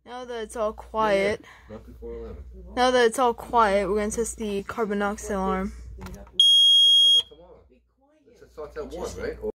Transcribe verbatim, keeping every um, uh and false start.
Now that it's all quiet, Yeah, not before eleven. now that it's all quiet, we're gonna test the carbon monoxide alarm. Let's talk about tomorrow. Let's talk at one, right?